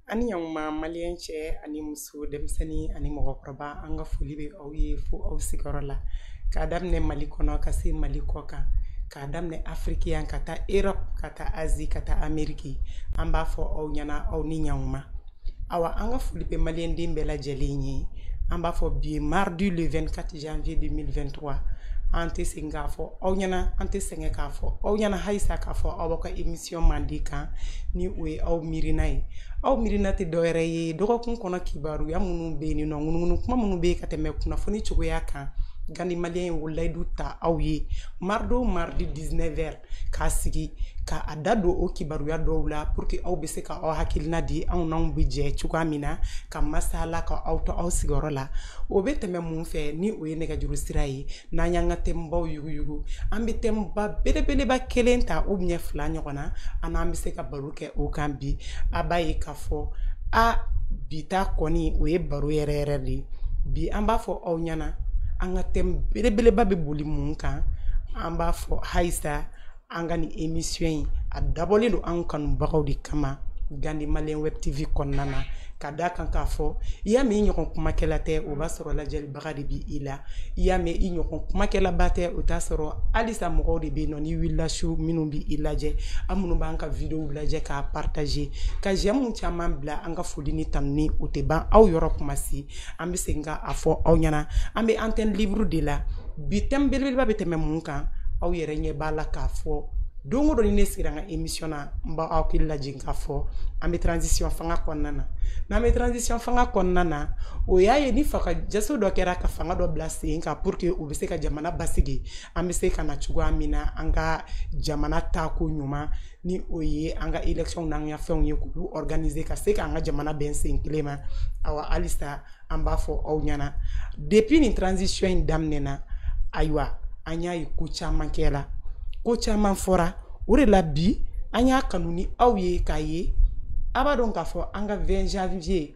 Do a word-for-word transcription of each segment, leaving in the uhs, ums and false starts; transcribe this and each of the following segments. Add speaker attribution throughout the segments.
Speaker 1: Ani yang ma malien cɛ ani muso denmisɛnnin ani mɔgɔkɔrɔba an ka foli bɛ aw ye fo aw sigiyɔrɔ la k'a daminɛ Mali kɔnɔ ka se Mali kɔ kan k'a daminɛ Afrique yan ka taa Europe ka taa Asie ka taa Amérique an b'a fɔ aw ɲɛna aw ni ɲankuma awa an ka foli bɛ malien den bɛɛ lajɛlen ye an b'a fɔ bi mardi le vingt-quatre janvier deux mille vingt-trois an tɛ segin k'a fɔ aw ɲɛna an tɛ sɛgɛn k'a fɔ aw ɲɛna halisa k'a fɔ aw ka émission mandi kan ni o ye aw miirina ye aw miirina tɛ dɔwɛrɛ ye dɔgɔkun kɔnɔ kibaruya minnu bɛ yen nɔ ŋunuŋunu kuma minnu bɛ yen ka tɛmɛ kunnafoni cogoya kan Gandi malien ye layidu ta aw ye mardi o mardi dix-neuf heures k'a sigi k'a da don o kibaruya dɔw la pour que aw bɛ se ka aw hakilina di anw n'anw bɛ jɛ cogoya min na ka masala ka aw to aw sigiyɔrɔ la o bɛ tɛmɛ mun fɛ ni o ye nɛgɛjuru sira ye n'an y'an ka thèmebaw yuguyugu an bɛ thèmeba belebeleba kelen ta ou bien fila ɲɔgɔn na an n'an bɛ se ka baro kɛ o kan bi a b'a ye k'a fɔ a bi ta kɔni o ye baro yɛrɛ yɛrɛ de bi an b'a fɔ aw ɲɛna an ka thème belebeleba bɛ boli mun kan an b'a fɔ halisa an ka nin émission in a dabɔlen don an kanubagaw de kama Gandi malien web tv kɔnɔna na ka da kan k'a fɔ i y'a mɛn i ɲɔgɔn kumakɛla tɛ o b'a sɔrɔ lajɛlibaga de bɛ i la i y'a mɛn i ɲɔgɔn kumakɛlaba tɛ o t'a sɔrɔ halisa mɔgɔw de bɛ yen nɔ ni wulila su minnu bɛ i lajɛ an minnu b'an ka vidéo lajɛ k'a partager ka j'aime caman bila an ka foli ni tanuni o tɛ ban aw yɔrɔ kuma si an bɛ segin k'a fɔ aw ɲɛna an bɛ antenne libre de la bi thème belebeleba bɛ tɛmɛ mun kan aw yɛrɛ ɲɛ b'a la k'a fɔ don o don ni ne sigira an ka émission na n b'aw hakili lajigin k'a fɔ an bɛ transition fanga kɔnɔna na n'an bɛ transition fanga kɔnɔna na o y'a ye ni fagajaso dɔ kɛra ka fanga dɔ bila sen kan pour que u bɛ se ka jamana basigi an bɛ se ka na cogoya min na an ka jamana taako ɲuman ni o ye an ka élection n'an ka fɛnw ye k'olu organiser ka se k'an ka jamana bɛn sen kelen ma awa halisa an b'a fɔ aw ɲɛna depuis nin transition in daminɛna ayiwa an y'a ye ko caman kɛra ko caman fɔra o de la bi an y'a kanu ni aw ye k'a ye a b'a dɔn k'a fɔ an ka vingt janvier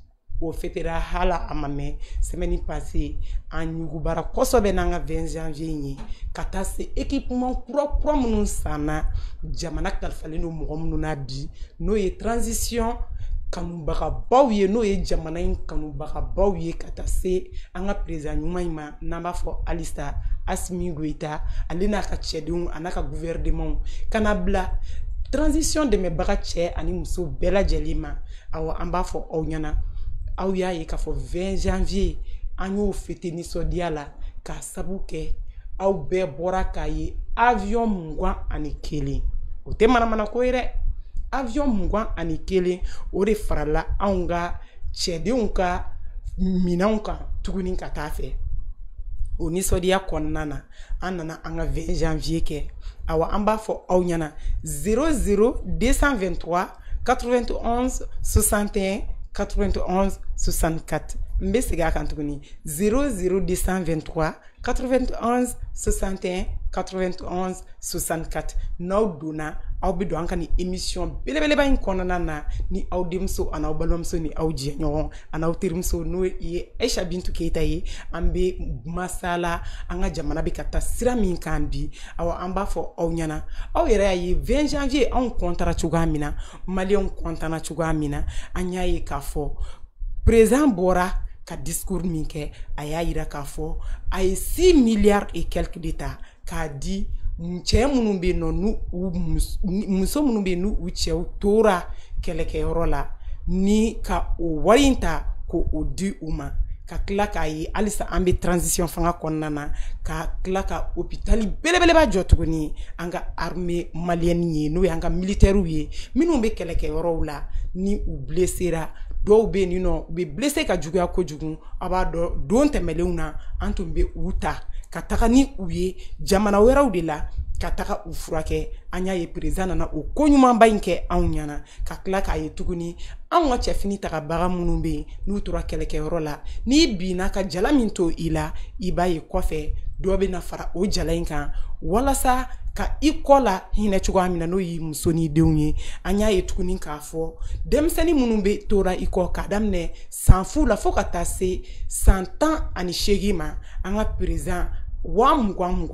Speaker 1: o fêtera hala a ma mɛn semaine passée an ɲugubara kosɛbɛ n'an ka vingt janvier in ye ka taa se équipement kura kura minnu sanna jamana kalifalen don mɔgɔ minnu na bi n'o ye transition kanubagabaw ye n'o ye jamana in kanubagabaw ye ka taa se an ka président ɲuman in ma n'an b'a fɔ halisa Assimi Goïta ale n'a ka cɛdenw a n'a ka gouvernement ka na bila transition dɛmɛbaga cɛ ani muso bɛɛ lajɛlen ma awa an b'a fɔ aw ɲɛna aw y'a ye k'a fɔ vingt janvier an y'o fêter nisɔndiya la k'a sabu kɛ aw bɛɛ bɔra k'a ye avion mugan ani kelen o tɛ manamana ko ye dɛ avion mugan ani kelen o de farala anw ka cɛdenw ka minɛnw kan tuguni ka taa fɛ o nisɔndiya kɔnɔna na an nana an ka vingt janvier kɛ awa an b'a fɔ aw ɲɛna zéro zéro deux cent vingt-trois quatre-vingt-onze soixante et un quatre-vingt-onze soixante-quatre n bɛ segin a kan tuguni zéro zéro deux cent vingt-trois quatre-vingt-onze soixante et un quatre-vingt-onze soixante-quatre n'aw donna aw bɛ don an ka nin émission belebeleba in kɔnɔna na ni aw denmuso ani aw balimamuso ni aw jɛɲɔgɔn ani aw terimuso n'o ye Aisha Bintu Keyita ye an bɛ masala an ka jamana bɛ ka taa sira min kan bi awa an b'a fɔ aw ɲɛna aw yɛrɛ y'a ye vingt janvier anw kɔntara cogoya min na maliyɛnw kɔntana cogoya min na an y'a ye k'a fɔ président bɔra ka discours min kɛ a y'a yira k'a fɔ a ye six milliards et quelques de ta k'a di cɛ minnu bɛ yen nɔ n'u muso minnu bɛ yen n'u cɛw tora kɛlɛkɛyɔrɔ la ni ka o wari in ta k'o di u ma ka tila k'a ye halisa an bɛ transition fanga kɔnɔna na ka tila ka hôpital belebeleba jɔ tuguni an ka armée malienne ye n'o y'an ka militaires ye minnu bɛ kɛlɛkɛyɔrɔw la ni u blessera dɔw bɛ yen nɔ u bɛ blessé ka juguya kojugu a b'a dɔn don tɛmɛlenw na an tun bɛ u ta ka taga ni u ye jamana wɛrɛw de la ka taga u furakɛ an y'a ye président nana o ko ɲumanba in kɛ anw ɲɛna ka tila k'a ye tuguni anw ka cɛfini tagabaga minnu bɛ yen n'u tora kɛlɛkɛyɔrɔ la n'i binna ka jala min to i la i b'a ye kɔfɛ dɔ bɛ na fara o jala in kan walasa ka i kɔ la hinɛ cogoya min na n'o y'i muso ni denw ye an y'a ye tuguni k'a fɔ denmisɛnnin minnu bɛ tora i kɔ k'a daminɛ san fu la fo ka taa se san tan ani seegin ma an ka président wa mugan mugan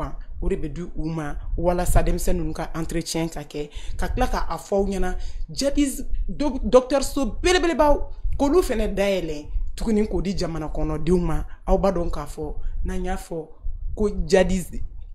Speaker 1: o de bɛ di u ma walasa denmisɛnnin ninnu ka entretien ka kɛ ka tila ka a fɔ aw ɲɛna jadis dɔgɔtɔrɔso belebelebaw k'olu fɛnɛ dayɛlɛ tuguni k'o di jamana kɔnɔdenw ma aw b'a dɔn k'a fɔ n'an y'a fɔ ko jadis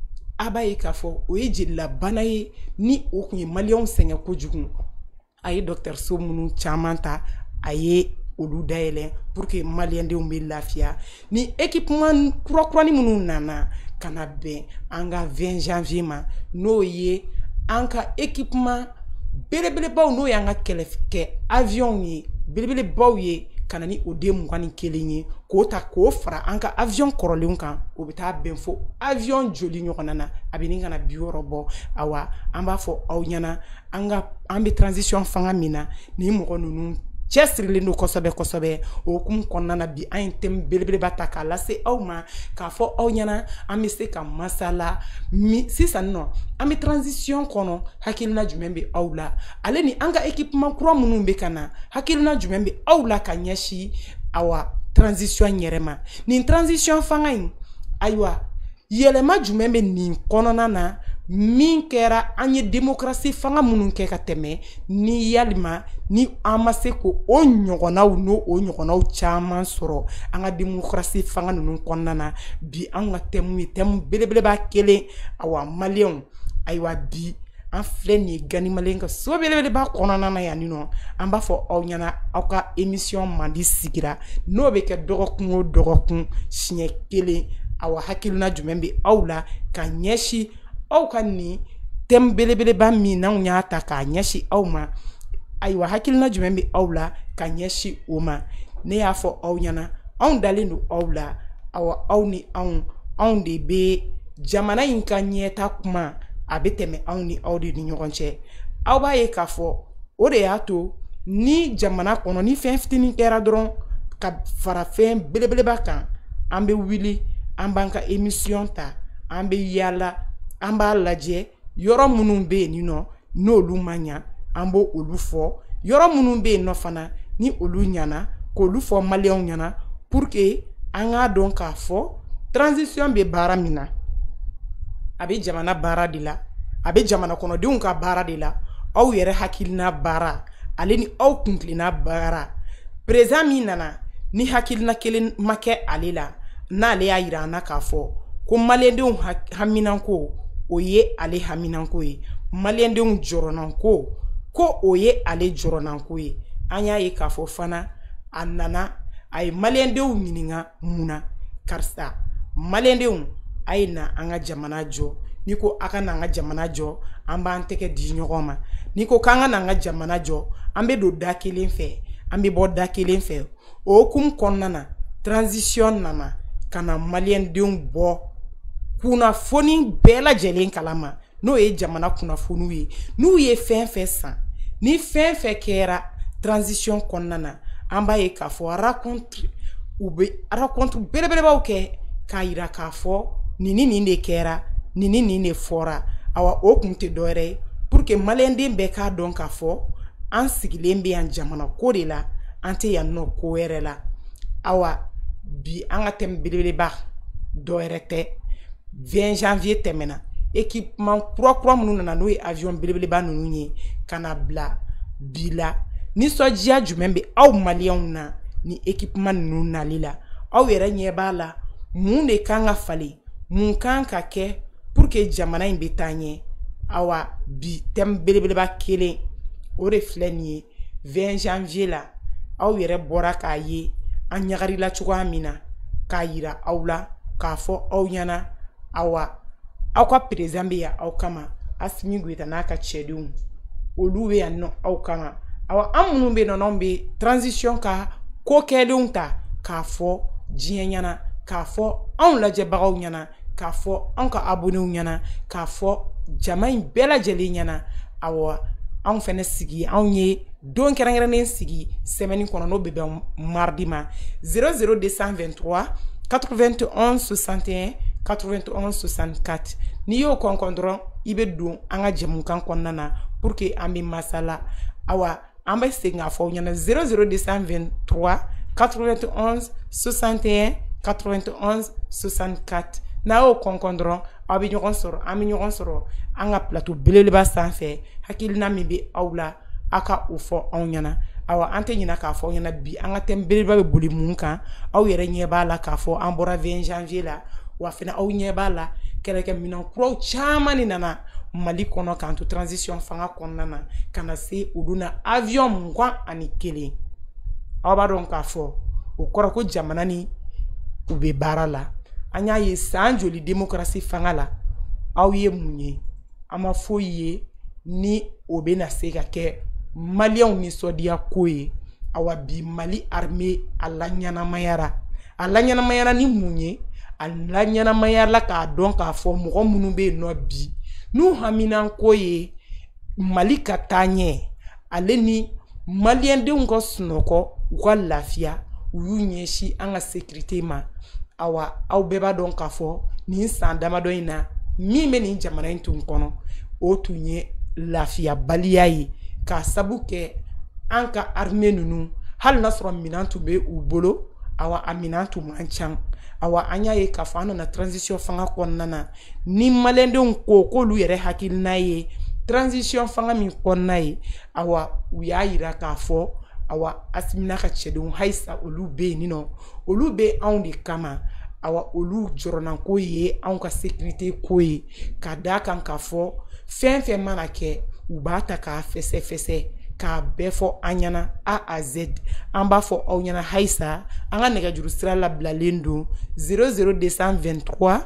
Speaker 1: a b'a ye k'a fɔ o ye jelilabana ye ni o tun ye maliyɛnw sɛgɛn kojugu a ye dɔgɔtɔrɔso minnu caman ta a ye olu dayɛlɛ pour que maliyɛndenw bɛ lafiya ni équipement kura-kurani minnu nana ka na bɛn an ka vingt janvier ma n'o ye an ka équipement belebelebaw n'o y'an ka kɛlɛkɛ avion ye belebelebaw ye ka na ni o den mugan ni kelen ye k'o ta k'o fara an ka avion kɔrɔlenw kan o bɛ taa bɛn fo avion joli ɲɔgɔnna na a bɛ ni ka na bi wɔɔrɔ bɔ awa an b'a fɔ aw ɲɛna an ka an bɛ transition fanga min na ni mɔgɔ ninnu cɛ sirilen don kosɛbɛ kosɛbɛ o hukumu kɔnɔna na bi an ye thème belebeleba ta k'a lase aw ma k'a fɔ aw ɲɛna an bɛ se ka masala mi sisan nɔ an bɛ transition kɔnɔ hakilina jumɛn bɛ aw la ale ni an ka équipement kura minnu bɛ ka na hakilina jumɛn bɛ aw la ka ɲɛsin awa transition yɛrɛ ma nin transition fanga in ayiwa yɛlɛma jumɛn bɛ nin kɔnɔna na min kɛra an ye démocratie fanga minnu kɛ ka tɛmɛ ni yalima ni an ma se ko o ɲɔgɔnnaw n'o o ɲɔgɔnnaw caman sɔrɔ an ka démocratie fanga ninnu kɔnɔna na bi an ka thème ye thème belebeleba kelen awa maliyɛnw ayiwa bi an filɛ nin ye Gani Maliyɛn ka so belebeleba kɔnɔna na yan nɔ an b'a fɔ aw ɲɛna aw ka émission mandi sigira n'o bɛ kɛ dɔgɔkun o dɔgɔkun siɲɛ kelen awa hakilina jumɛn bɛ aw la ka ɲɛsin aw ka nin thème belebeleba min n'anw y'a ta k'a ɲɛsin aw ma ayiwa hakilina jumɛn bɛ aw la ka ɲɛsin o ma ne y'a fɔ aw ɲɛna anw dalen don aw la awa aw ni anw anw de bɛ jamana in ka ɲɛta kuma a bɛ tɛmɛ anw ni aw de ni ɲɔgɔn cɛ aw b'a ye k'a fɔ o de y'a to ni jamana kɔnɔ ni fɛn fitinin kɛra dɔrɔn ka fara fɛn belebeleba kan an bɛ wuli an b'an ka émission ta an bɛ yaala an b'a lajɛ yɔrɔ minnu bɛ yen nɔ n'olu ma ɲa an b'o olu fɔ yɔrɔ minnu bɛ yen nɔ fana ni olu ɲana k'olu fɔ maliyɛnw ɲana pour que an k'a dɔn k'a fɔ transition bɛ baara min na a bɛ jamana baara de la a bɛ jamana kɔnɔdenw ka baara de la aw yɛrɛ hakilina baara ale ni aw kuntilenna baara président min nana ni hakilina kelen ma kɛ ale la n'ale y'a yira an na k'a fɔ ko maliyɛndenw haminanko o ye ale haminanko ye maliyɛndenw jɔrɔnanko ko o ye ale jɔrɔnanko ye an y'a ye k'a fɔ fana a nana a ye maliyɛndenw ɲininka mun na karisa maliyɛndenw a ye na an ka jamana jɔ n'i ko a ka na an ka jamana jɔ an b'an tɛgɛ di ɲɔgɔn ma n'i ko k'an ka na an ka jamana jɔ an bɛ don da kelen fɛ an bɛ bɔ da kelen fɛ o hukumu kɔnɔna na transition nana ka na maliyɛndenw bɔ kunnafoni bɛɛ lajɛlen kalama n'o ye jamana kunnafoniw ye n'u ye fɛn fɛn san ni fɛn fɛn kɛra transition kɔnɔna na an b'a ye k'a fɔ raconte u bɛ raconte belebelebaw kɛ k'a yira k'a fɔ nin ni nin de kɛra nin ni nin de fɔra awa o kun tɛ dɔwɛrɛ ye pour que maliyɛnden bɛɛ k'a dɔn k'a fɔ an sigilen bɛ yan jamana ko de la an tɛ yan nɔ ko wɛrɛ la awa bi an ka thème belebeleba dɔwɛrɛ tɛ vingt janvier tɛmɛna équipement kura-kura minnu nana n'o ye avion belebeleba ninnu ye ka na bila bi la nisɔndiya jumɛn bɛ aw maliyɛnw na ni équipement ninnu nali la aw yɛrɛ ɲɛ b'a la mun de kan ka falen mun kan ka kɛ pour que jamana in bɛ taa ɲɛ awa bi thème belebeleba kelen o de filɛ nin ye vingt janvier la aw yɛrɛ bɔra k'a ye an ɲagarila cogoya min na k'a yira aw la k'a fɔ aw ɲɛna awa aw ka président bɛ yan aw kama Asimi Goïta n'a ka cɛdenw olu bɛ yan nɔ aw kama awa an minnu bɛ yen nɔ n'anw bɛ transition ka ko kɛlenw ta k'a fɔ diɲɛ ɲɛna k'a fɔ anw lajɛbagaw ɲɛna k'a fɔ anw ka abonnés ɲɛna k'a fɔ jama in bɛɛ lajɛlen ɲɛna awa anw fɛnɛ sigi anw ye don kɛrɛnkɛrɛnnen sigi semaine kɔnɔ n'o bɛ bɛn mardi ma zéro zéro deux cent vingt-trois quatre-vingt-onze soixante et un quatre-vingt-onze soixante-quatre n'i y'o kɔnkɔn dɔrɔn i bɛ don an ka jɛmukan kɔnɔna na pour que an bɛ masala awa an bɛ segin k'a fɔ aw ɲɛna zéro zéro deux cent vingt-trois quatre-vingt-onze soixante et un quatre-vingt-onze soixante-quatre n'a y'o kɔnkɔn dɔrɔn aw bɛ ɲɔgɔn sɔrɔ an bɛ ɲɔgɔn sɔrɔ an ka plateau belebeleba sanfɛ hakilina min bɛ aw la aw ka o fɔ anw ɲɛna awa an tɛ ɲina k'a fɔ aw ɲɛna bi an ka thème belebeleba bɛ boli mun kan aw yɛrɛ ɲɛ b'a la k'a fɔ an bɔra vingt janvier la wa fana aw ɲɛ b'a la kɛlɛkɛminɛn kuraw caman de nana Mali kɔnɔ k'an to transition fanga kɔnɔna na ka na se olu na avion mugan ani kelen aw b'a dɔn k'a fɔ o kɔrɔ ko jamana ni u bɛ baara la an y'a ye san joli démocratie fanga la aw ye mun ye an ma foyi ye ni o bɛ na se ka kɛ Maliens nisɔndiya ko ye awa bi Mali armée a la ɲɛnamayara a la ɲɛnamayara ni mun ye a la ɲɛnamayara k'a dɔn k'a fɔ mɔgɔ minnu bɛ yen nɔ bi n'u haminan ko ye Mali ka taa ɲɛ ale ni Maliens denw ka sunɔgɔ u ka lafiya u y'u ɲɛsin an ka sécurité ma awa aw bɛɛ b'a dɔn k'a fɔ nin san damadɔ in na min bɛ nin jamana in tun kɔnɔ o tun ye lafiyabaliya ye k'a sabu kɛ an ka armée ninnu hali n'a sɔrɔ minɛn tun bɛ u bolo awa a minɛn tun man ca awa an y'a ye k'a fɔ an nana transition fanga kɔnɔna na ni Maliendenw ko k'olu yɛrɛ hakilina ye transition fanga min kɔnɔna ye awa u y'a yira k'a fɔ awa Asimina ka cɛdenw Hayisa olu bɛ yen nɔ olu bɛ anw de kama awa olu jɔrɔna ko ye anw ka sécurité ko ye ka d'a kan k'a fɔ fɛn fɛn mana kɛ u b'a ta k'a fɛsɛ fɛsɛ k'a bɛɛ fɔ an ɲɛna A à Z an b'a fɔ aw ɲɛna Hayisa an ka nɛgɛjuru sira labilalen don zéro zéro deux cent vingt-trois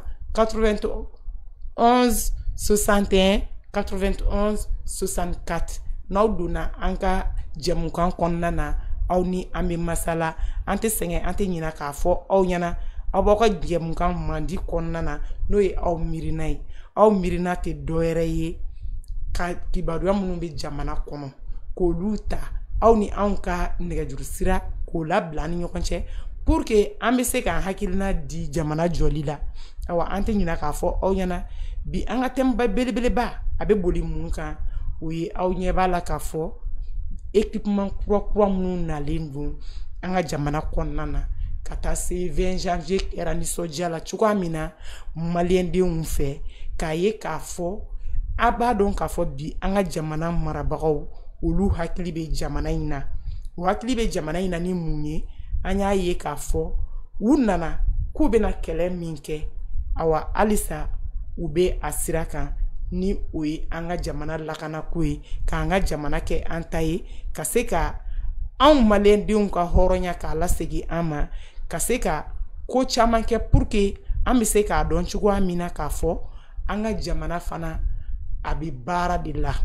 Speaker 1: quatre-vingt-onze soixante et un quatre-vingt-onze soixante-quatre n'aw donna an ka jɛmukan kɔnɔna na aw ni an bɛ masala an tɛ sɛgɛn an tɛ ɲina k'a fɔ aw ɲɛna aw b'aw ka jɛmukan mandi kɔnɔna na n'o ye aw miirina ye aw miirina tɛ dɔwɛrɛ ye ka kibaruya minnu bɛ jamana kɔnɔ k'olu ta aw ni anw ka nɛgɛjuru sira k'o labila ni ɲɔgɔn cɛ pour que an bɛ se k'an hakilina di jamana jɔli la awa an tɛ ɲina k'a fɔ aw ɲɛna bi an ka thème belebeleba a bɛ boli mun kan o ye aw ɲɛ b'a la k'a fɔ équipement kura kura minnu nalen don an ka jamana kɔnɔna na ka taa se vingt janvier kɛra nisɔndiya la cogoya min na Maliendenw fɛ k'a ye k'a fɔ a b'a dɔn k'a fɔ bi an ka jamana marabagaw olu hakili bɛ jamana in na u hakili bɛ jamana in na ni mun ye an y'a ye k'a fɔ u nana k'u bɛna kɛlɛ min kɛ awa halisa u bɛ a sira kan ni o ye an ka jamana lakana ko ye k'an ka jamana kɛ an ta ye ka se ka anw Maliendenw ka hɔrɔnya k'a lasegin an ma ka se ka ko caman kɛ pour que an bɛ se k'a dɔn cogoya min na k'a fɔ an ka jamana fana a bɛ baara de la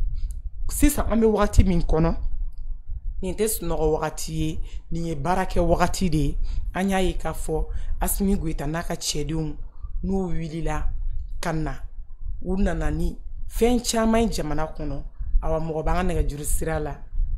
Speaker 1: sisan an bɛ wagati min kɔnɔ nin tɛ sunɔgɔ wagati ye nin ye baara kɛ wagati de ye an y'a ye k'a fɔ Asimi Goyita n'a ka cɛdenw n'u wulila ka na u nana ni fɛn caman ye jamana kɔnɔ awa mɔgɔ b'an ka nɛgɛjuru sira la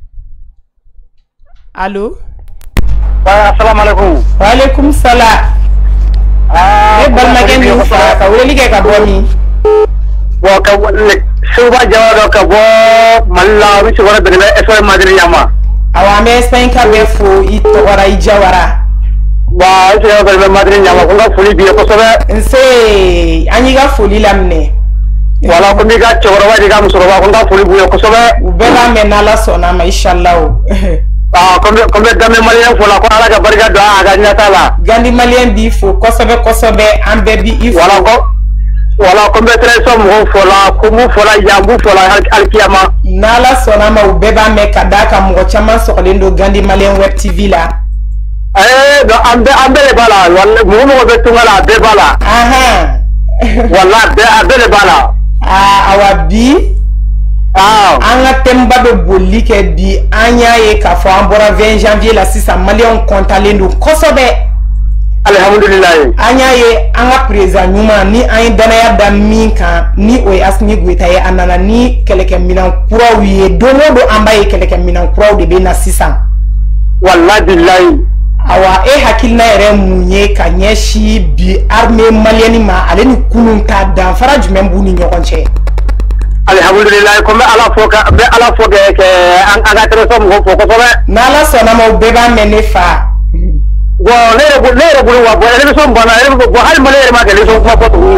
Speaker 1: allo
Speaker 2: assalamu alaikum
Speaker 1: wa alaikum salam ne balimakɛ min fa ka weleli kɛ ka bɔ min
Speaker 2: wa ka Suba Jawado ka bɔ Mali la u sigiyɔrɔ bɛnnen bɛ Espagne Madrid ɲama
Speaker 1: awa an bɛ Espagne ka bɛɛ fo i tɔgɔra i Jawara
Speaker 2: wa u sigiyɔrɔ bɛnnen bɛ Madrid ɲama ko n ka foli b'i ye kosɛbɛ
Speaker 1: nse an y'i ka foli laminɛ
Speaker 2: wala ko n'i ka cɛkɔrɔba n'i ka musokɔrɔba ko n ka foli b'u ye kosɛbɛ
Speaker 1: u bɛɛ b'a mɛn n'Ala sɔnna a ma inshallah
Speaker 2: ah ko n bɛ Gambie Malien fo la ko Ala ka barika don a ka ɲɛtaa la
Speaker 1: Gambie Malien b'i fo kosɛbɛ kosɛbɛ an bɛɛ b'i fo
Speaker 2: wala ko wala ko n bɛ tradition mɔgɔw fo la ko mu fo la yan b'u fo la alikiyama
Speaker 1: n'Ala sɔnna a ma u bɛɛ b'a mɛn ka d'a kan mɔgɔ caman sɔgɔlen don Gambie Malien Web T V la
Speaker 2: eh donc an bɛɛ an bɛɛ de b'a la wala mɔgɔ mɔgɔ bɛ tunga la a bɛɛ b'a la
Speaker 1: ahan
Speaker 2: wala a bɛɛ de b'a la
Speaker 1: ah awa bi
Speaker 2: ah
Speaker 1: an ka thème-ba bɛ boli kɛ bi an y'a ye k'a fɔ an bɔra vingt janvier la sisan Maliens kɔntalen don kosɛbɛ
Speaker 2: alhamdulilayi
Speaker 1: an y'a ye an ka président ɲuman ni an ye danaya da min kan ni o ye Asimi Goyita ye a nana ni kɛlɛkɛminɛn kuraw ye don o don an b'a ye kɛlɛkɛminɛn kuraw de bɛ na sisan
Speaker 2: walahi bilayi
Speaker 1: awa e hakilina yɛrɛ mun ye ka ɲɛsin bi armée malienne ma ale ni kunun ta danfara jumɛn b'u ni ɲɔgɔn cɛ
Speaker 2: alhamdulilayi ko n bɛ Ala fo ka n bɛ Ala fo kɛ kɛ an ka tradition mɔgɔw fo kosɛbɛ
Speaker 1: n'Ala sɔnna ma u bɛɛ b'a mɛn ne fa
Speaker 2: bon ne yɛrɛ ne yɛrɛ bolo wa bon élection banna bon hali Mali yɛrɛ ma kɛ élection kuma fɔ tugun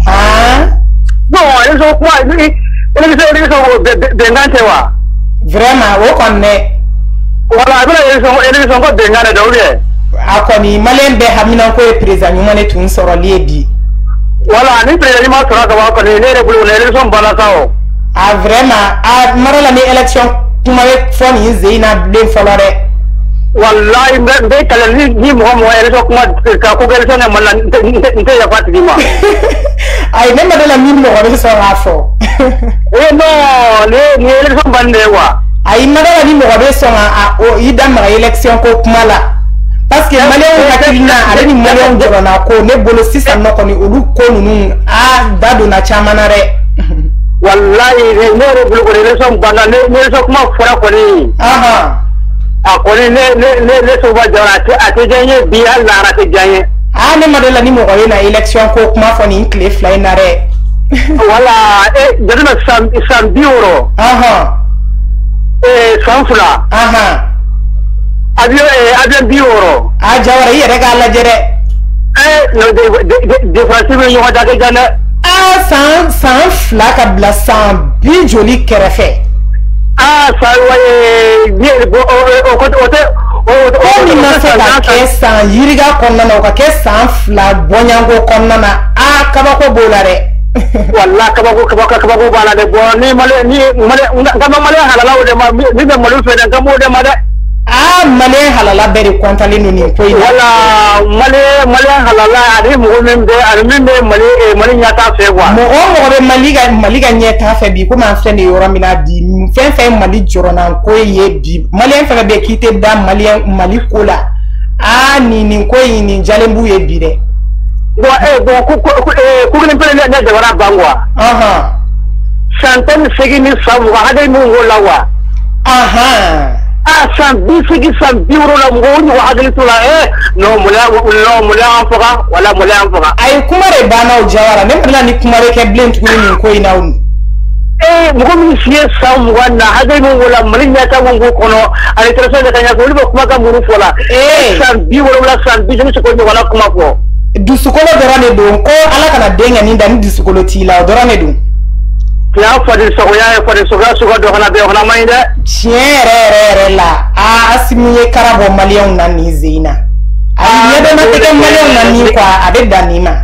Speaker 1: ah
Speaker 2: bon élection quoi élection élection bengante wa
Speaker 1: vraiment wo konne
Speaker 2: voilà bela élection élection ko bengane dawle
Speaker 1: akoni malen be hamina ko e président nyumane tun soro liedi
Speaker 2: voilà ni président ma soro ka wa ko ne ne bulu ne élection bana sao
Speaker 1: ah vraiment ah marala ni élection tuma we foni zeina den folore
Speaker 2: wallahi mbe kala ni ni mo mo élection kuma ka ko élection ne mala nte ya fati ma
Speaker 1: ay ne madala min mo ko so rafo
Speaker 2: eh non le ni élection bande wa
Speaker 1: ay madala ni mo ko so a o idam élection ko kuma la parce que malien hakilina ale ni malien jorona ko ne bolo sisa no ko ni ulu ko nunu a dadu na chamanare
Speaker 2: wallahi ne ne bulu ko élection banda ne ne so kuma fora ko ni
Speaker 1: aha
Speaker 2: a ko ni ne ne ne so ba jora ate ate janye bi Allah ra te janye
Speaker 1: ah ne madala ni mo ko na élection ko kuma foni clé fly nare
Speaker 2: wala e jaduna sam sam biuro
Speaker 1: aha
Speaker 2: e sanfula
Speaker 1: aha
Speaker 2: avion e avion biuro
Speaker 1: a jawara yere ga la jere
Speaker 2: eh no de de de français yo da ga gana
Speaker 1: ah san san flaka bla san bi joli kerefe
Speaker 2: ah salwaye bi o o ko o te
Speaker 1: o ni na se ka ke san yiriga konna na o ka ke san fla bonyango konna na a kaba ko bolare
Speaker 2: walla kaba ko kaba kaba ko bala de bo ni male ni male ngama male halala o de ma ni de malu fe de ngamo de ma de
Speaker 1: ah male halala beri kontali no ni ko ina
Speaker 2: wala male male halala ari mo men de ari men de male male nyata fe wa
Speaker 1: mo o mo be maliga maliga nyeta fe bi ko ma fe ne yoro mina bi fen fe mali jorona ko ye bi male fe be kite da mali mali kola ah ni ni ko ni jalembu ye bi de
Speaker 2: bo e bo ku ku ku ni pele ne de wara bangwa
Speaker 1: aha
Speaker 2: santan segi ni sabu ha de mo ngola wa
Speaker 1: aha
Speaker 2: ah san bi segi san bi woro la ngo ni wa agli tula eh no mula no mula anfaga wala mula anfaga
Speaker 1: ay kumare bana o jawara ne mala ni kumare ke blend ko ni ko ina un
Speaker 2: eh mo mi siye sam wana ha de mo ngola malinya ta ngo kono ari trese de kanya ko ni ba kuma ka muru fola eh san bi woro la san bi ni ko ni wala kuma ko
Speaker 1: dusukolo dorane don ko ala kana denga ni dan dusukolo tila dorane don
Speaker 2: ya fadi so ya fadi so ga so do kana be kana mai de
Speaker 1: chere re la a asimiye karabo malion na ni zina ai yebe na teke malion na ni kwa abe danima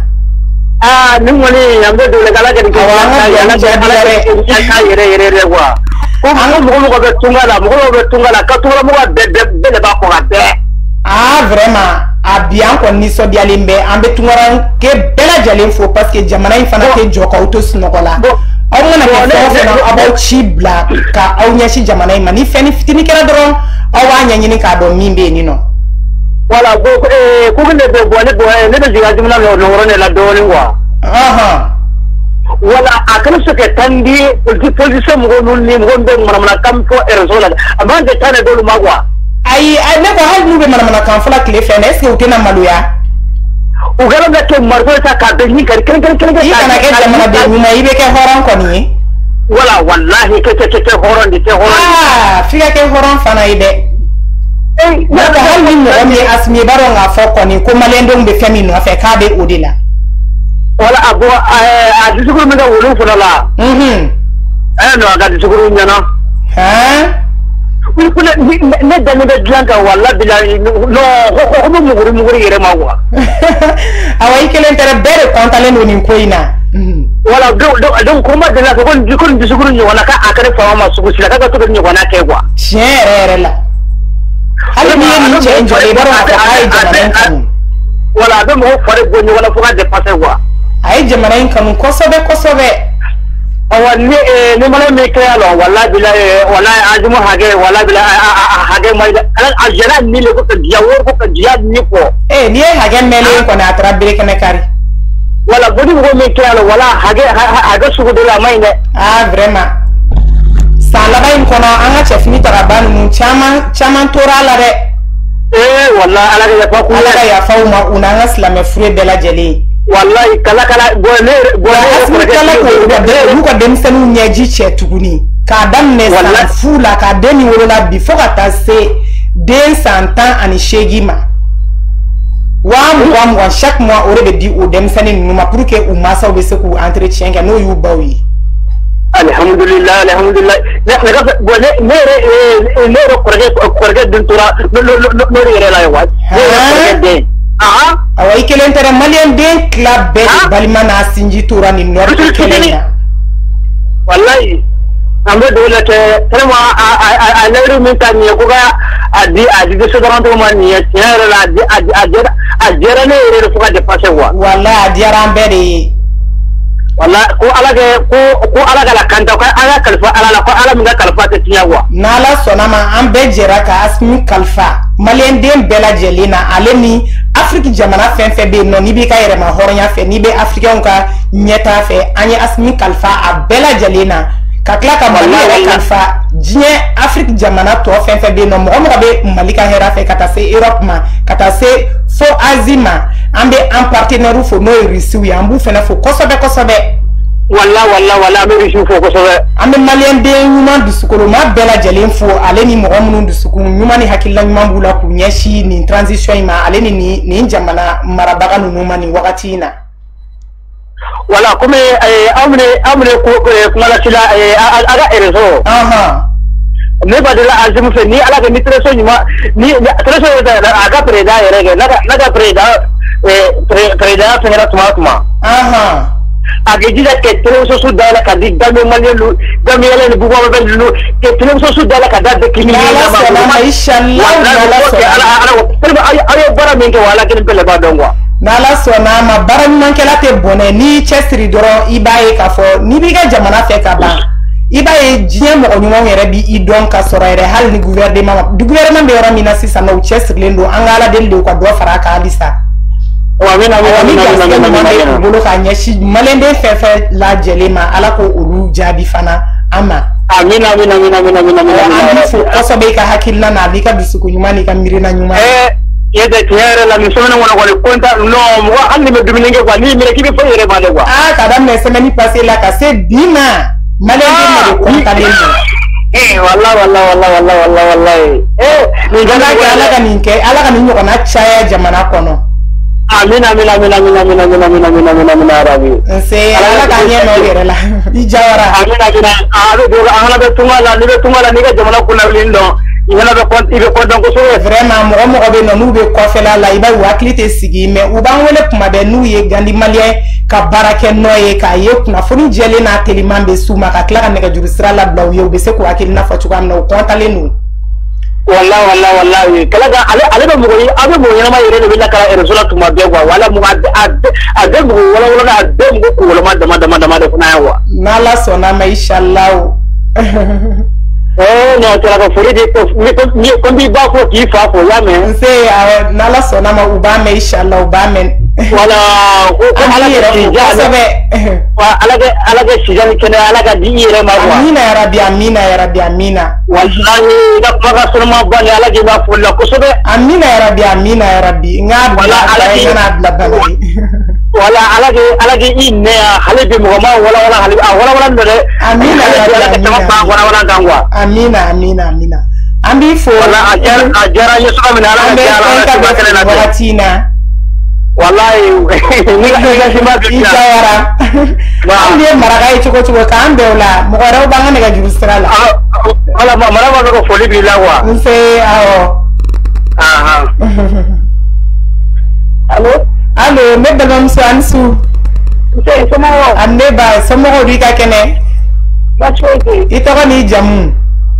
Speaker 2: ah ni ngoni yambe do le kala ke ni ya na jare ya ka yere yere re wa ko mo mo ko be tungala mo ko be tungala ka tungala mo be be le ba ko ga be
Speaker 1: ah vraiment a bien ko ni so dialimbe ambe tungaran ke bela jalen fo parce que jamana ifana ke joka auto snokola aw ngana ko fo na abo chibla ka aw nyashi jamana imani feni fitini kera doron aw anya nyini ka do mimbe ni no
Speaker 2: wala go eh ko ne be bo ne bo ne be jiga jumna no no ne la do ni wa
Speaker 1: aha
Speaker 2: wala akan so ke tandi politi police mo no ni mo be mana kam ko erzola amande tane do magwa
Speaker 1: ai ai ne ko hal nube mana mana kan fula kile fene est-ce que utena maluya
Speaker 2: o gara na ke marzo ta ka be ni kar kan kan kan
Speaker 1: yi kana ke jamana be ni mai be ke horon ko ni
Speaker 2: wala wallahi ke ke ke horon di ke horon
Speaker 1: ah figa ke horon fana ide
Speaker 2: eh
Speaker 1: na ka hal ni mo mi asmi baro nga fo ko ni ko malendo be femi no fe ka be odila
Speaker 2: wala abo a disukuru me ga wulu fula la
Speaker 1: mhm
Speaker 2: eh no ga disukuru nyana
Speaker 1: ha
Speaker 2: kule ne dani be dlanka walla bilahi no ko mo muguri muguri yere mawa
Speaker 1: awai kelen tere bere kontale no ni koina
Speaker 2: wala do do ko ma dala ko kon dikon disuguru ni wala ka akare fa ma sugu sila ka to ni wala ke kwa
Speaker 1: chere la hali ni ni change le baro ka ai jamana
Speaker 2: wala do mo fare go ni wala fuka dépasser kwa
Speaker 1: ai jamana kan ko sobe ko sobe
Speaker 2: awani ni mala me kaya lo wala bila wala ajumu hage wala bila hage mai ala ajana ni le ko dia wo ko dia ni ko
Speaker 1: eh ni hage mele ko na tra bire kene kari
Speaker 2: wala bodi ko me kaya lo wala hage hage sugu de la mai ne
Speaker 1: ah vraiment sala bay ko na anga chef ni taraban mu chama chama tora la de
Speaker 2: eh wala ala ga fa ku
Speaker 1: ala ya fa uma unanga slame fure de la jeli
Speaker 2: wallahi kala kala bone bone
Speaker 1: kala ko de lu ko dem senu nyaji che tuguni ka dam ne sa fula ka deni wala bi fo ka ta se den santan ani shegima wa mugan mugan chaque mois o de di o demsani numa pour que o masaw be se ku entretien ka no yu bawi
Speaker 2: alhamdulillah alhamdulillah ne ne ga bo ne ne ne ne ro korge korge dun tura no no no no re la wa ne ah
Speaker 1: awa ikelen tere malien den club be balimana sinji tura ni nord kelenya
Speaker 2: wallahi ambe dole te vraiment a a ne ru min tan ne ko ga adi adi de so garanto man ni ya la adi adi adi ne re ro fuka de passer wa
Speaker 1: wallahi adi arambe de
Speaker 2: wala ko alaga ko ko alaga la kanta ko ala kalfa ala ko ala minga kalfa te tiyawa
Speaker 1: nala sonama ambe jera ka asmi kalfa malien dem bela jelina aleni afrique jamana fen fe be no ni bi ka yere ma horonya fe ni be africain ka nyeta fe anya asmi kalfa a bela jelina ka kla ka malien kalfa jie afrique jamana to fen fe be no mo mo be malika hera fe kata se europe ma kata se fo azima ambe en partenaire fo no risiu ya ambu fena fo kosobe kosobe
Speaker 2: walla walla walla me risiu fo kosobe
Speaker 1: ambe malien de nyuma du sukolo ma bela jalen fo ale ni mo munu du sukun nyuma ni hakilla nyuma bula ku nyashi ni transition ma ale ni ni jamana marabaga nu ma ni wakati na
Speaker 2: wala kume amne amne ko kumala sila aga ereso
Speaker 1: aha
Speaker 2: ne badala azim fe ni ala ga ni treso nyuma ni treso da aga preda yerege naga naga preda eh preda fenera tuma tuma
Speaker 1: aha
Speaker 2: agejida ke treso su dala ka di dame malelu dame yele ni bugo be lu ke treso su dala ka da de kimi
Speaker 1: na ma inshallah
Speaker 2: ala ala ay ay bara min ke wala ken pele ba dongwa
Speaker 1: nala sona ma baran man kala te bonne ni chestri doro ibaye ka fo ni biga jamana fe ka ba ibaye jien mo nyumo yere bi idon ka soro yere hal ni gouvernement du gouvernement be yoro mina sisa no chestri lendo angala del le ko do fara ka alisa
Speaker 2: wa mina mina mina mina
Speaker 1: bolo ka nyashi malende fe fe la jelema ala ko ulu jabi fana ama
Speaker 2: amina amina amina amina amina amina
Speaker 1: ko so be ka hakilna na bi ka bisuku nyuma ni ka mirina nyuma
Speaker 2: eh yede tiere la misona wona ko konta no mo andi me duminenge kwa ni mire kibe fo yere male kwa
Speaker 1: ah kadam ne semaine passée la ka c'est bina malende me konta lendo
Speaker 2: eh wallahi wallahi wallahi wallahi wallahi wallahi eh ni gana
Speaker 1: ala ka ninke ala ka ninyo na chaya jamana kono
Speaker 2: amina amina amina amina amina amina amina amina amina amina rabi
Speaker 1: se ala ka nye no yere la i jawara
Speaker 2: amina amina ah do ala be tungala ni be tungala ni ga jamana kuna lindo ina be kon ibe ko donc so
Speaker 1: vraiment mo mo be no nu be ko fela la iba waklite sigi me u ban wele kuma be nu ye gandi malien ka barake noye ka ye kuna foni jele na telimambe suma ka kla ka ne ga jurusra la blaw ye be se ko akil na fatu kam no kontale nu
Speaker 2: wallahi wallahi wallahi kala ga ale ale be mo yi abe mo yana ma yere be la kala resula tuma be gwa wala mo ade ade mo wala wala ade mo ko wala ma dama dama dama de kuna yawa
Speaker 1: na la sona ma inshallah
Speaker 2: oh no tera ko furi de ko ni ko bi ba ko ki fa ko ya me
Speaker 1: se na la sona ma uba me inshallah uba men
Speaker 2: wala ko ko ala ke jabe wa ala ke ala ke sijan kene ala ka di ire ma wa
Speaker 1: amina ya rabbi amina ya rabbi amina
Speaker 2: wallahi da faga sunma bani ala ke ba fulla ko sobe
Speaker 1: amina ya rabbi amina ya rabbi ngad
Speaker 2: wala ala ke
Speaker 1: na abla bani
Speaker 2: wala ala ke ala ke inne halibi mo ma wala wala halibi wala wala ndore
Speaker 1: amina ya rabbi
Speaker 2: amina wala wala gangwa
Speaker 1: amina amina amina ambi fo
Speaker 2: wala ajara ajara yesu amina ala ke ala ke na
Speaker 1: watina
Speaker 2: wallahi ni ga simba
Speaker 1: ijawara ambi maraga ichiko chiko ka ambe ola mo ra banga ne ga jurusra la
Speaker 2: wala maraga ko foli bi la wa
Speaker 1: nse awo
Speaker 2: aha allo
Speaker 1: allo me belum so ansu
Speaker 2: nse somo
Speaker 1: ande ba somo ko di ka kene
Speaker 2: ba choike
Speaker 1: ito ko ni jamu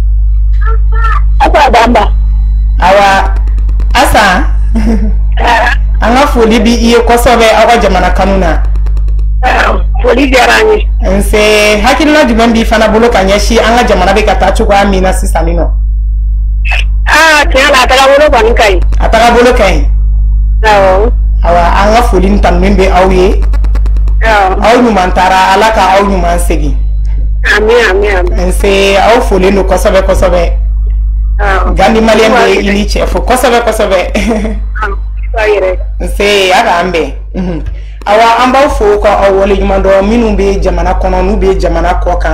Speaker 2: asa bamba
Speaker 1: awa asa anga foli bi iye kosobe awa jamana kanuna
Speaker 2: foli jarani
Speaker 1: nse hakilina juman bi fana bolo kanyeshi anga jamana be kata chuko amina sisanino
Speaker 2: ah tiala ataka bolo bani kai
Speaker 1: ataka bolo kai
Speaker 2: awo
Speaker 1: awa anga foli ntan membe awye aw nyuman tara alaka aw nyuman segi
Speaker 2: amin amin
Speaker 1: nse aw foli no kosobe kosobe gandi malien be ili chefo kosobe kosobe nse aga ambe awa amba fo ko awole nyumando minu be jamana kono nu be jamana koka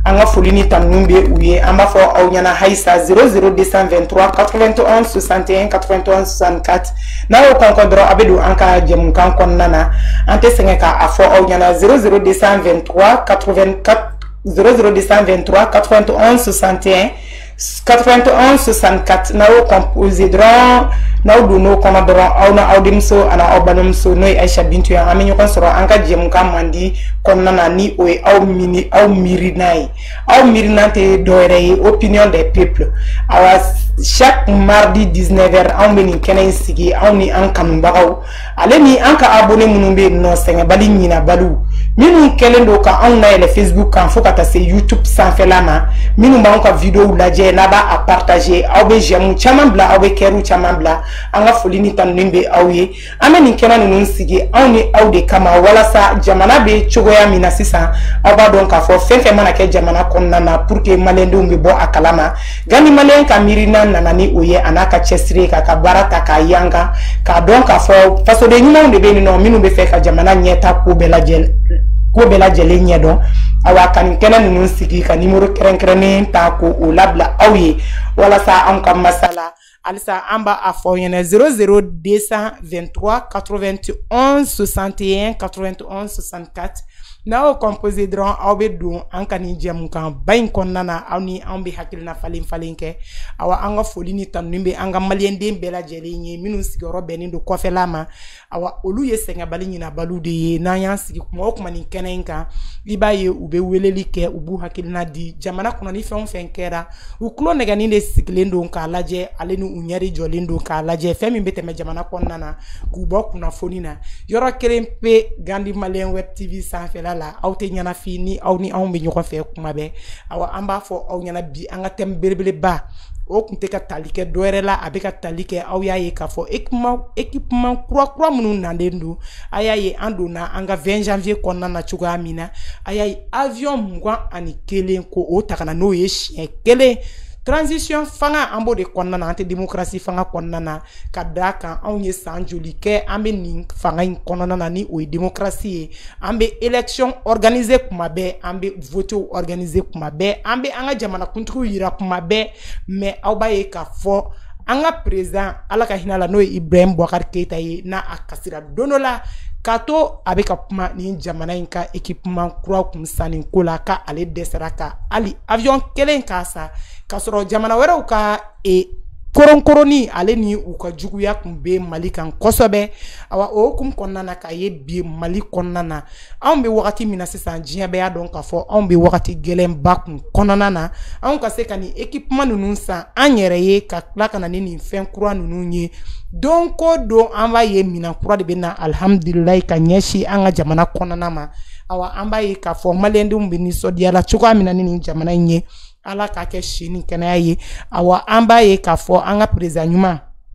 Speaker 1: anga foli ni tannu be u ye an b'a fɔ aw ɲɛna Haïssa zéro zéro deux cent vingt-trois quatre-vingt-onze soixante et un quatre-vingt-onze soixante-quatre n'a y'o kɔnkɔn dɔrɔn a bɛ don an ka jɛmukan kɔnɔna na an tɛ sɛgɛn k'a fɔ aw ɲɛna zéro zéro deux cent vingt-trois quatre-vingt-quatre zéro zéro deux cent vingt-trois quatre-vingt-onze soixante et un quatre-vingt-onze soixante-quatre n'a y'o composé dɔrɔn n'aw donn'o kɔnɔ dɔrɔn aw na aw denmuso ani aw balimamuso n'o ye Aïcha Bintu ye an bɛ ɲɔgɔn sɔrɔ an ka jɛmukan mandi kɔnɔna na ni o ye aw mini aw miirina ye aw miirina tɛ dɔwɛrɛ ye opinion des peuples awa chaque mardi dix-neuf heures anw bɛ nin kɛnɛ in sigi anw ni an kanubagaw ale ni an ka abonné minnu bɛ yen nɔ sɛgɛnbali ɲinabaliw minnu kɛlen don ka anw layɛlɛ Facebook kan fo ka taa se YouTube sanfɛla ma minnu b'anw ka vidéo lajɛ n'a b'a a partager aw bɛ j'aime caman bila aw bɛ kɛrw caman bila an ka foli ni tanuni bɛ aw ye an bɛ nin kɛnɛ ninnu sigi anw ni aw de kama walasa jamana bɛ cogoya min na sisan aw b'a dɔn k'a fɔ fɛn fɛn mana kɛ jamana kɔnɔna na pour que maliyɛndenw bɛ bɔ a kalama nka ni maliyɛn ka miirina nana ni o ye a n'a ka cɛsiri k'a ka baara ta k'a yanga k'a dɔn k'a fɔ fasoden ɲumanw de bɛ yen nɔ minnu bɛ fɛ ka jamana ɲɛta ko bɛɛ lajɛlen ko bɛɛ lajɛlen ɲɛdɔn awa ka nin kɛnɛ ninnu sigi ka numéro kɛrɛnkɛrɛnnen ta ko o labila aw ye walasa anw ka masala alisa an b'a a fɔ ɲɛna zéro zéro deux cent vingt-trois quatre-vingt-onze soixante et un quatre-vingt-onze soixante-quatre n'aw composé dɔrɔn aw bɛ don an ka nin jɛmukan ba in kɔnɔna na aw ni an bɛ hakilina falen falen kɛ awa an ka foli ni tanuni bɛ an ka maliyɛnden bɛɛ lajɛlen ye minnu sigiyɔrɔ bɛnnen don kɔfɛla ma awa olu ye sɛgɛnbali ɲinabaliw de ye n'an y'an sigi kuma o kuma nin kɛnɛ in kan i b'a ye u bɛ weleli kɛ u b'u hakilina di jamana kɔnɔ ni fɛn o fɛn kɛra u tulo nɛgɛnin de sigilen don k'a lajɛ ale ni u ɲɛri jɔlen don k'a lajɛ fɛn min bɛ tɛmɛ jamana kɔnɔna na k'u bɔ kunnafoni na yɔrɔ kelen pe Gandi Malien Web T V sanfɛla la aw tɛ ɲɛnafin ni aw ni anw bɛ ɲɔgɔn fɛ kuma bɛɛ awa an b'a fɔ aw ɲɛna bi an ka thème belebeleba o kun tɛ ka tali kɛ dɔwɛrɛ la a bɛ ka tali kɛ aw y'a ye k'a fɔ équipement équipement kura kura minnu nalen don a y'a ye an donna an ka vingt janvier kɔnɔna na cogoya min na a y'a ye avion mugan ani kelen ko o ta ka na n'o ye siɲɛ kelen transition fanga an b'o de kɔnɔna na an tɛ démocratie fanga kɔnɔna na ka d'a kan anw ye san joli kɛ an bɛ nin fanga in kɔnɔna na ni o ye démocratie ye an bɛ élection organiser kuma bɛɛ an bɛ voter organiser kuma bɛɛ an bɛ an ka jamanakuntigiw yira kuma bɛɛ mais aw b'a ye k'a fɔ an ka président ala ka hinɛ la n'o ye Ibrahim Boubacar Keita ye n'a a kasira don dɔ la k'a to a bɛ ka kuma ni jamana in ka équipement kura kun sanni ko la ka ale dɛsɛra ka hali avion kelen k'a sa k'a sɔrɔ jamana wɛrɛw ka e koronkoroni ale ni u ka juguya kun bɛ Mali kan kosɛbɛ awa o hukumu kɔnɔna na k'a ye bi Mali kɔnɔna na anw bɛ wagati min na sisan diɲɛ bɛɛ y'a dɔn k'a fɔ anw bɛ wagati gɛlɛnba kun kɔnɔna na anw ka se ka nin équipement ninnu san an yɛrɛ ye ka tila ka na ni nin fɛn kura ninnu ye don ko don an b'a ye minɛn kura de bɛ na alihamudulilayi ka ɲɛsin an ka jamana kɔnɔna ma awa an b'a ye k'a fɔ maliyɛndenw bɛ nisɔndiya la cogoya min na ni nin jamana in ye ala k'a kɛ si ni kɛnɛya ye awa an b'a ye k'a fɔ an ka président ɲuman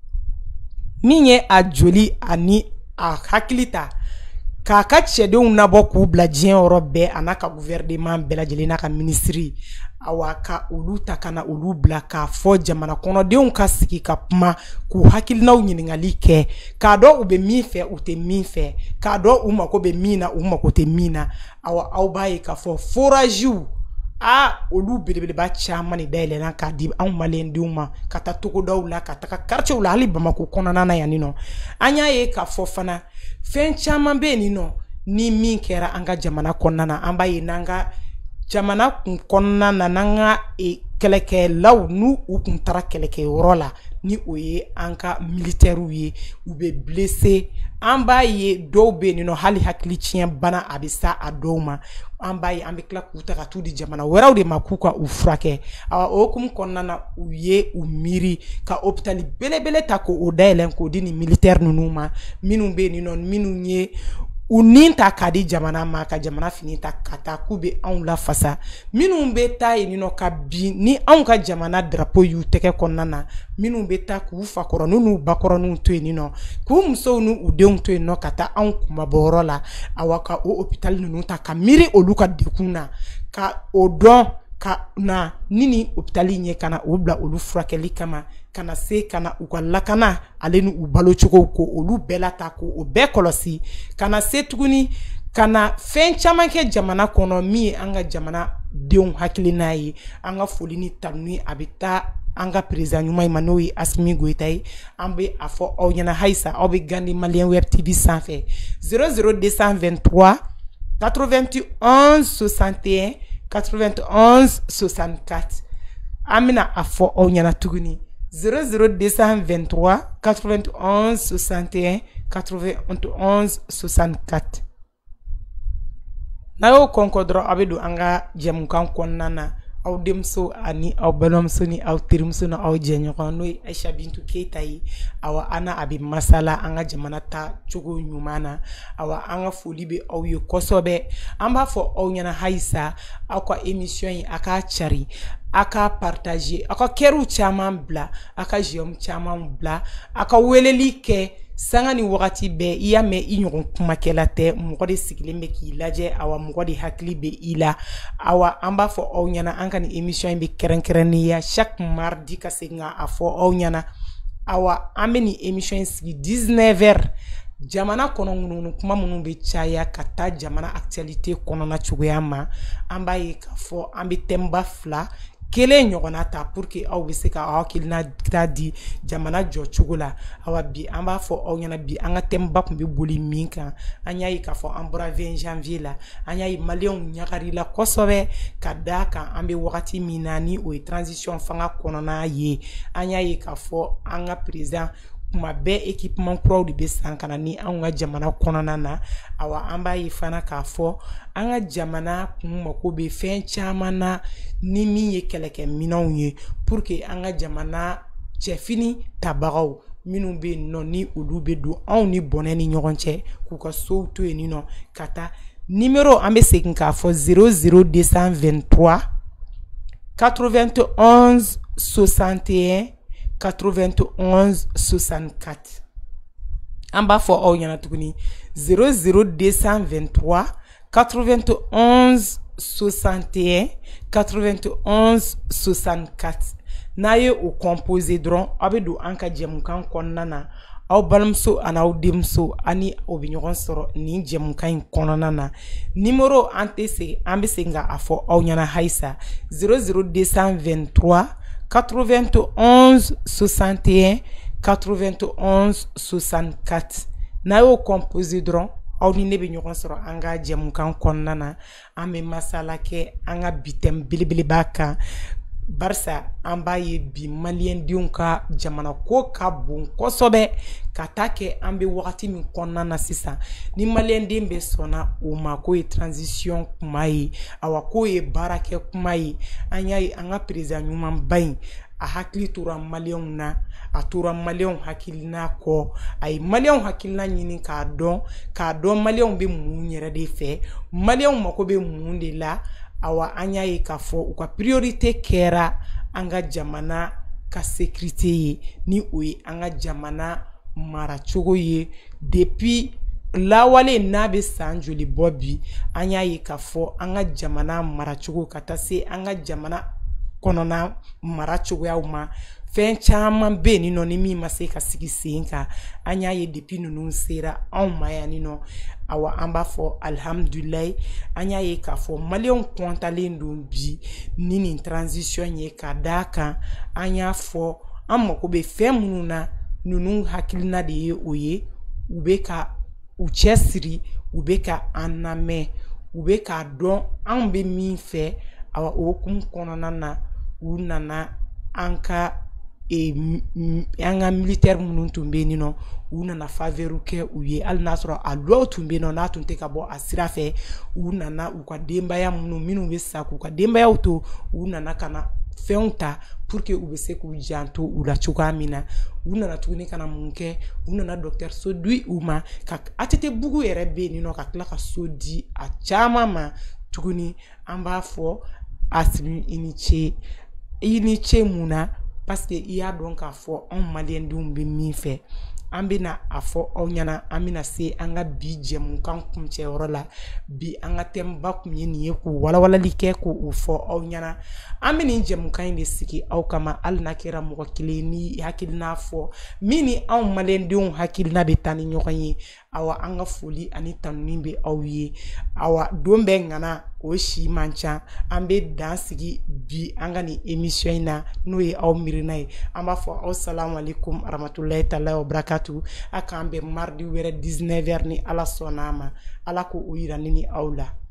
Speaker 1: min ye a joli ani a hakili ta k'a ka cɛdenw nabɔ k'u bila diɲɛ yɔrɔ bɛɛ a n'a ka gouvernement bɛɛ lajɛlen n'a ka ministre awa ka olu ta ka na olu bila k'a fɔ jamana kɔnɔdenw ka sigi ka kuma k'u hakilinaw ɲininkali kɛ k'a dɔn u bɛ min fɛ u tɛ min fɛ k'a dɔn u mako bɛ min na u mako tɛ min na awa aw b'a ye k'a fɔ forages a olu belebeleba caman de dayɛlɛnna k'a di anw maliyɛndenw ma ka taa togodaw la ka taga quartiers la hali Bamako kɔnɔna na yan ni nɔ an y'a ye k'a fɔ fana fɛn caman bɛ yen ni nɔ ni min kɛra an ka jamana kɔnɔna na an b'a ye n'an ka jamana kun kɔnɔna na n'an ka kɛlɛkɛlaw n'u u kun taara kɛlɛkɛyɔrɔ la ni o ye an ka militaires ye u bɛ blessé an b'a ye dɔw bɛ yen nɔ hali hakili tiɲɛ bana a bɛ sa a dɔw ma an b'a ye an bɛ tila k'u ta ka t'u di jamana wɛrɛw de ma k'u ka u furakɛ awa o hukumu kɔnɔna na u ye u miiri ka hôpital belebele ta k'o dayɛlɛn k'o di nin militaires ninnu ma minnu bɛ yen nɔ minnu ye u nin ta k'a di jamana ma ka jamana fini ta ka taa k'u bɛ anw lafasa minnu bɛ taa yen nɔ ka bin ni anw ka jamana drapeau y'u tɛgɛ kɔnɔna na minnu bɛ taa k'u fakɔrɔninw n'u bakɔrɔninw to yen nɔ k'u musow n'u denw to yen nɔ ka taa anw kunbabɔyɔrɔ la awa ka o hôpital ninnu ta ka miiri olu ka dekun na ka o dɔn ka na ni ni hôpital ɲɛ ka na o bila olu furakɛli kama ka na se ka na u ka lakana ale ni u balo cogo ko olu bɛɛ la ta ko o bɛɛ kɔlɔsi ka na se tuguni kana fɛn caman kɛ jamana kɔnɔ min an ka jamana denw hakilina ye an ka foli ni tanu a bɛ taa an ka président ɲuman ma n'o ye Asimi Goita ye an bɛ a fɔ aw ɲɛna halisa aw bɛ Gandi Malien Web T V sanfɛ zéro zéro deux cent vingt-trois quatre-vingt-onze soixante et un quatre-vingt-onze soixante-quatre an bɛna a fɔ aw ɲɛna tuguni zéro zéro deux cent vingt-trois quatre-vingt-onze soixante et un quatre-vingt-onze soixante-quatre n'a y'o kɔnkɔ dɔrɔn aw bɛ don an ka jɛmukan kɔnɔna na aw denmuso ani aw balimamuso ni aw terimuso ni aw jɛɲɔgɔn n'o ye Aisha Bintu Keita ye awa ana a bɛ masala an ka jamana ta cogo ɲuman na awa an ka foli bɛ aw ye kosɛbɛ an b'a fɔ aw ɲɛna halisa aw ka émission in a k'a cari a ka partager a ka kɛriw caman bila a ka jɛmu caman bila a ka weleli kɛ sanga ni wagati bɛɛ i y'a mɛn i ɲɔgɔn kumakɛla tɛ mɔgɔ de sigilen bɛ k'i lajɛ awa mɔgɔ de hakili bɛ i la awa an b'a fɔ aw ɲɛna an ka ni émission in bɛ kɛrɛnkɛrɛnnenya chaque mardi ka segin a fɔ aw ɲɛna awa an bɛ ni émission in sigi dix-neuf heures jamana kɔnɔ ŋununu kuma minnu bɛ caya ka taa jamana actualité kɔnɔna cogoya ma an b'a ye k'a fɔ an bɛ thème ba fila kelen ɲɔgɔnna ta pour que aw bɛ se ka aw hakilina ta di jamana jɔcogo la awa bi an b'a fɔ aw ɲɛna bi an ka thème ba tun bɛ boli min kan an y'a ye k'a fɔ an bɔra vingt janvier la an y'a ye maliyɛnw ɲagarila kosɛbɛ ka da kan an bɛ wagati min na ni o ye transition fanga kɔnɔna ye an y'a ye k'a fɔ an ka président kuma bɛɛ équipement kuraw de bɛ san kana ni an ka jamana kɔnɔna na awa an b'a ye fana k'a fɔ an ka jamana kun mako bɛ fɛn caman na ni min ye kɛlɛkɛminɛnw ye pour que an ka jamana cɛfini tabagaw minnu bɛ yen nɔ ni olu bɛ don anw ni bɔnɛ ni ɲɔgɔn cɛ k'u ka sow to yen nɔ ka taa numéro an bɛ segin k'a fɔ zéro zéro deux cent vingt-trois quatre-vingt-onze soixante et un quatre-vingt-onze soixante-quatre an b'a fɔ aw ɲɛna tuguni zéro zéro deux cent vingt-trois quatre-vingt-onze soixante et un quatre-vingt-onze soixante-quatre n'a ye o composé dɔrɔn aw bɛ don an ka jɛmukan kɔnɔna na aw balimamuso ani aw denmuso ani o bɛ ɲɔgɔn sɔrɔ nin jɛmukan in kɔnɔna na numéro an tɛ segin an bɛ segin k'a fɔ aw ɲɛna halisa zéro zéro deux cent vingt-trois quatre-vingt-onze soixante et un quatre-vingt-onze soixante-quatre n'a y'o composé dɔrɔn aw ni ne bɛ ɲɔgɔn sɔrɔ an ka jɛmukan kɔnɔna na an bɛ masala kɛ an ka bi thème belebeleba kan barisa an b'a ye bi maliyɛndenw ka jamana ko ka bon kosɛbɛ ka taa kɛ an bɛ wagati min kɔnɔna na sisan ni maliyɛnden bɛ sɔnna o ma k'o ye transition kuma ye awa k'o ye baarakɛ kuma ye an y'a ye an ka président ɲumanba in a hakili tora maliyɛnw na a tora maliyɛnw hakilina kɔ a ye maliyɛnw hakilina ɲini k'a dɔn k'a dɔn maliyɛnw bɛ mun yɛrɛ de fɛ maliyɛnw mako bɛ mun de la awa an y'a ye k'a fɔ u ka priorité kɛra an ka jamana ka sécurité ye ni o ye an ka jamana maracogo ye depuis lawale n'a bɛ san joli bɔ bi an y'a ye k'a fɔ an ka jamana maracogo ka taa se an ka jamana kɔnɔna maracogoyaw ma fɛn caman bɛ yen nɔ ni min ma se ka sigi sen kan an y'a ye depuis ninnu sera anw ma yan nɔ awa an b'a fɔ alihamudulilayi an y'a ye k'a fɔ maliyɛnw kɔntalen don bi ni nin transition ye ka d'a kan an y'a fɔ an mako bɛ fɛn minnu na ninnu hakilina de ye o ye u bɛ ka u cɛ siri u bɛ ka an lamɛn u bɛ k'a dɔn anw bɛ min fɛ awa o hukumu kɔnɔna na u nana an ka e an ka militaire minnu tun bɛ yen nɔ u nana faveur kɛ u ye hali n'a sɔrɔ a lɔw tun bɛ yen nɔ n'a tun tɛ ka bɔ a sira fɛ u nana u ka denbaya minnu minnu bɛ sa k'u ka denbayaw to u nana ka na fɛnw ta pour que u bɛ se k'u janto u la cogoya min na u nana tuguni ka na mun kɛ u nana dɔgɔtɔrɔso di u ma ka A T T bugu yɛrɛ bɛ yen nɔ ka tila ka so di a caman ma tuguni an b'a fɔ Asimi i ni ce i ni ce mun na parce que i y'a dɔn k'a fɔ anw maliyɛndenw bɛ min fɛ an bɛ na a fɔ aw ɲɛna an bɛ na se an ka bi jɛmukan kuncɛyɔrɔ la bi an ka thème ba kun ye nin ye k'o walawalali kɛ k'o fɔ aw ɲɛna an bɛ nin jɛmukan in de sigi aw kama hali n'a kɛra mɔgɔ kelen ni hakilina fɔ min ni anw maliyɛndenw hakilina bɛ taa ni ɲɔgɔn ye awa an ka foli ani tanuni bɛ aw ye awa don bɛ ŋana o si man ca an bɛ dan sigi bi an ka nin émission in na n'o ye aw mirina ye an b'a fɔ aw salamu alaikum rahmatulahi taala wa barakatu a k'an bɛn mardi wɛrɛ dix-neuf heures ni ala sɔnna a ma ala ko o yira ne ni aw la